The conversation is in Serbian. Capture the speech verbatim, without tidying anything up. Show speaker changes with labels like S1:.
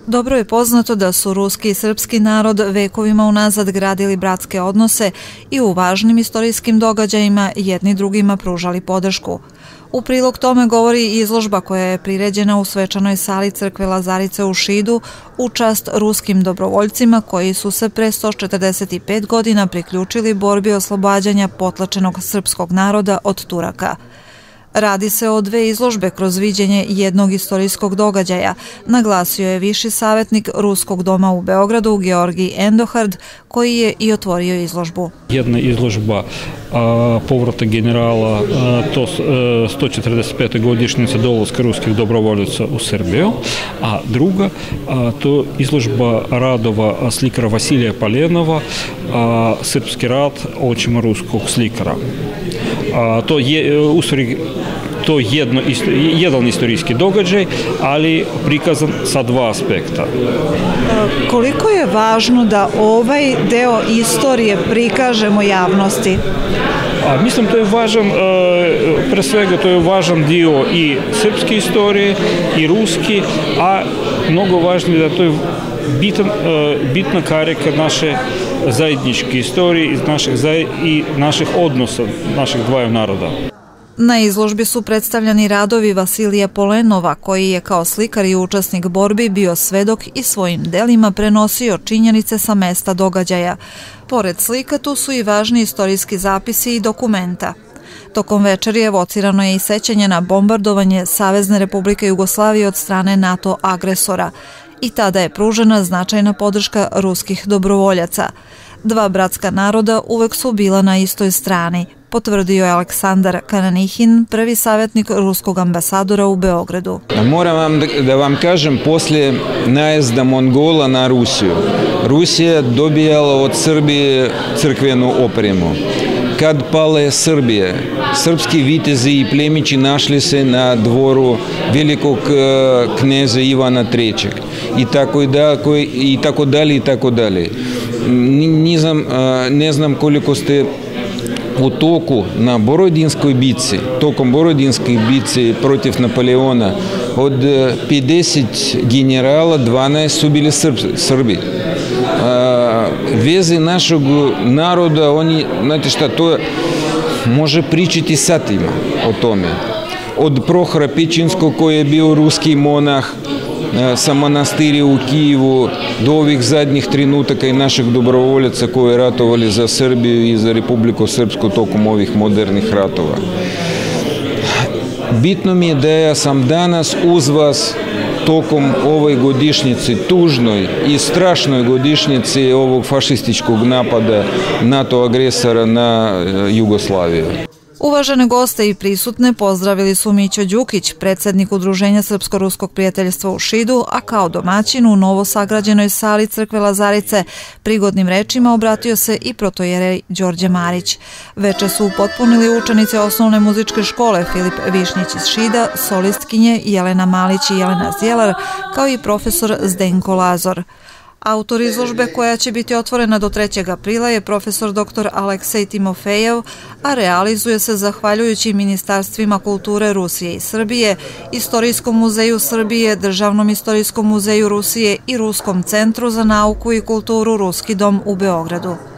S1: Dobro je poznato da su ruski i srpski narod vekovima unazad gradili bratske odnose i u važnim istorijskim događajima jedni drugima pružali podršku. U prilog tome govori i izložba koja je priređena u svečanoj sali crkve Lazarice u Šidu u čast ruskim dobrovoljcima koji su se pre sto četrdeset pet godina priključili borbi oslobađanja potlačenog srpskog naroda od Turaka. Radi se o dve izložbe kroz viđenje jednog istorijskog događaja, naglasio je viši savjetnik Ruskog doma u Beogradu Georgij Endohard, koji je i otvorio izložbu.
S2: Jedna izložba a, povrata generala, a, to a, sto četrdeset pete godišnjica dolaska ruskih dobrovoljaca u Srbiju, a druga a, to izložba radova slikara Vasilija Polenova, a, srpski rad očima ruskog slikara. A, to je u stvari to jedno, jedan istorijski događaj, ali prikazan sa dva aspekta.
S1: Koliko je važno da ovaj deo istorije prikažemo javnosti?
S2: A, mislim, to je važan, pre svega to je važan dio i srpske istorije i ruski, a mnogo važnije da to je bitan, bitna karika naše zajedničke istorije naših, i naših odnosa naših dvaju naroda.
S1: Na izložbi su predstavljani radovi Vasilija Polenova, koji je kao slikar i učesnik borbi bio svedok i svojim delima prenosio činjenice sa mesta događaja. Pored slika tu su i važni istorijski zapisi i dokumenta. Tokom večeri evocirano je i sećanje na bombardovanje Savezne Republike Jugoslavije od strane NATO agresora. I tada je pružena značajna podrška ruskih dobrovoljaca. Dva bratska naroda uvek su bila na istoj strani, potvrdio je Aleksandar Kananihin, prvi savjetnik ruskog ambasadora u Beogradu.
S3: Moram vam da vam kažem, poslije najezda Mongola na Rusiju, Rusija dobijala od Srbije crkvenu opremu. Kad pale Srbije, srpski vitezi i plemići našli se na dvoru velikog kneza Ivana trećeg i tako dalje i tako dalje i tako dalje. Ne znam koliko ste u toku na Borodinskoj bici, tokom Borodinske bici protiv Napoleona, od pedeset generala dvanaest su bili Srbi. Veze našeg naroda, oni, znate šta, to može pričati satima o tome. Od Prohora Pečinskog, koji je bio ruski monah sa manastiri u Kijevu, do ovih zadnjih trenutaka i naših dobrovoljaca koji ratovali za Srbiju i za Republiku Srpsku tokom ovih modernih ratova. Bitno mi je da ja sam danas uz vas tokom ovoj godišnjici, tužnoj i strašnoj godišnjici ovog fašističkog napada NATO agresora na Jugoslaviju.
S1: Uvažene goste i prisutne pozdravili su Mićo Đukić, predsjednik Udruženja Srpsko-ruskog prijateljstva u Šidu, a kao domaćin u novosagrađenoj sali crkve Lazarice prigodnim rečima obratio se i protojerej Đorđe Marić. Veče su upotpunili učenici osnovne muzičke škole Filip Višnjić iz Šida, solistkinje Jelena Malić i Jelena Zjelar, kao i profesor Zdenko Lazor. Autor izložbe koja će biti otvorena do trećeg aprila je profesor doktor Aleksej Timofejev, a realizuje se zahvaljujući Ministarstvima kulture Rusije i Srbije, Istorijskom muzeju Srbije, Državnom istorijskom muzeju Rusije i Ruskom centru za nauku i kulturu Ruski dom u Beogradu.